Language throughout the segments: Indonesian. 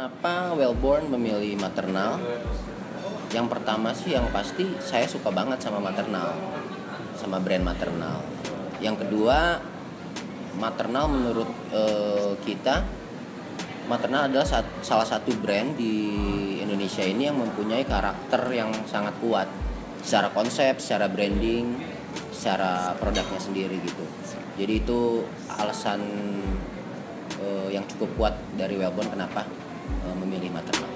Kenapa Wellborn memilih Maternal? Yang pertama sih yang pasti saya suka banget sama Maternal, sama brand Maternal. Yang kedua, Maternal menurut kita, Maternal adalah salah satu brand di Indonesia ini yang mempunyai karakter yang sangat kuat secara konsep, secara branding, secara produknya sendiri gitu. Jadi itu alasan yang cukup kuat dari Wellborn kenapa memilih Maternal.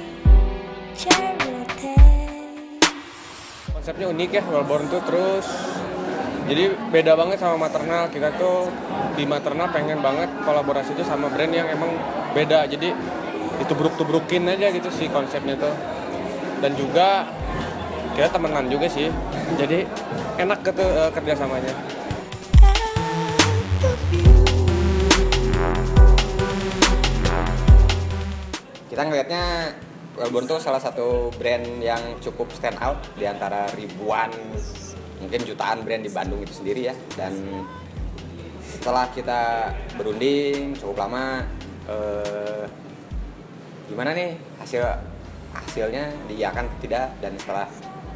Konsepnya unik ya Wellborn tuh, terus jadi beda banget sama Maternal. Kita tuh di Maternal pengen banget kolaborasi itu sama brand yang emang beda, jadi ditubruk-tubrukin aja gitu sih konsepnya tuh. Dan juga kita temenan juga sih, jadi enak gitu kerjasamanya. Kita ngelihatnya Wellborn tuh salah satu brand yang cukup stand out di antara ribuan, mungkin jutaan brand di Bandung itu sendiri ya. Dan setelah kita berunding cukup lama, gimana nih hasilnya diiyakan tidak, dan setelah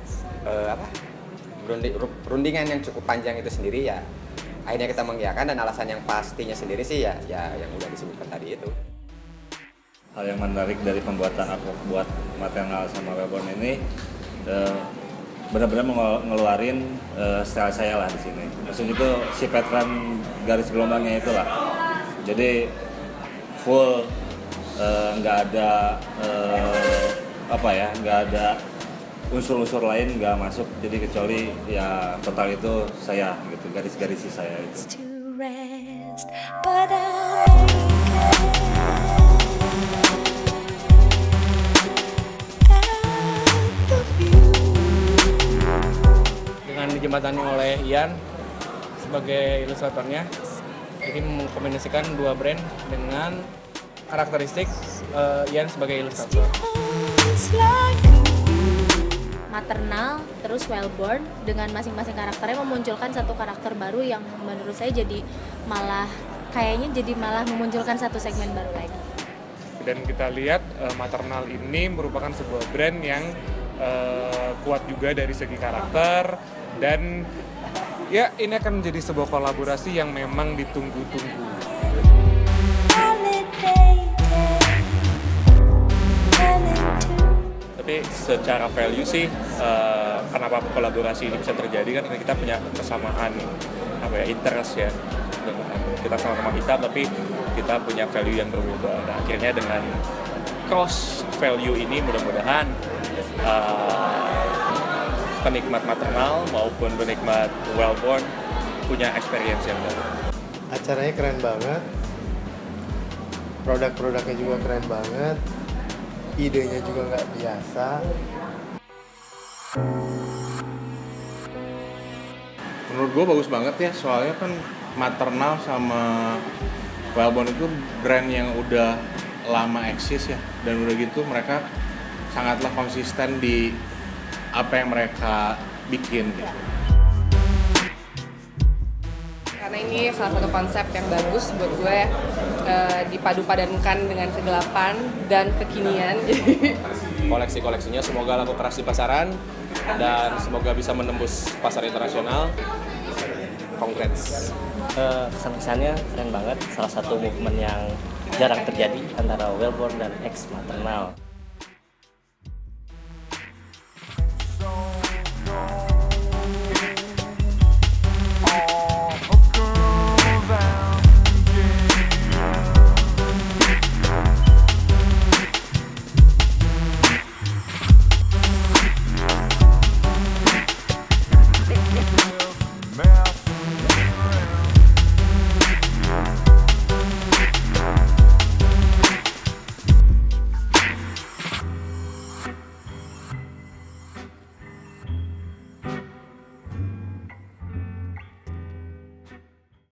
perundingan yang cukup panjang itu sendiri ya akhirnya kita mengiyakan. Dan alasan yang pastinya sendiri sih ya yang udah disebutkan tadi itu. Hal yang menarik dari pembuatan artwork buat Maternal sama Wellborn ini benar-benar ngeluarin style saya lah di sini. Maksudnya itu si pattern garis gelombangnya itulah. Jadi full, nggak ada nggak ada unsur-unsur lain nggak masuk. Jadi kecuali ya total itu saya gitu, garis-garis saya itu. Dijembatani oleh Ian sebagai ilustratornya, jadi mengkombinasikan dua brand dengan karakteristik Ian sebagai ilustrator. Maternal terus Wellborn dengan masing-masing karakternya memunculkan satu karakter baru yang menurut saya jadi malah memunculkan satu segmen baru lagi. Dan kita lihat Maternal ini merupakan sebuah brand yang kuat juga dari segi karakter, dan ya ini akan menjadi sebuah kolaborasi yang memang ditunggu-tunggu. Tapi secara value sih, kenapa kolaborasi ini bisa terjadi kan karena kita punya kesamaan interest ya. Kita sama-sama hitam tapi kita punya value yang berbeda. Nah, akhirnya dengan cross value ini mudah-mudahan penikmat Maternal maupun penikmat Wellborn punya experience yang baru. Acaranya keren banget, produk-produknya juga keren banget, idenya juga nggak biasa. Menurut gue bagus banget ya, soalnya kan Maternal sama Wellborn itu brand yang udah lama eksis ya, dan udah gitu mereka sangatlah konsisten di apa yang mereka bikin gitu. Karena ini salah satu konsep yang bagus buat gue, dipadu-padankan dengan kegelapan dan kekinian. Koleksi-koleksinya semoga laku keras di pasaran dan semoga bisa menembus pasar internasional. Congrats. Kesan-kesannya keren banget, salah satu movement yang jarang terjadi antara Wellborn dan ex Maternal.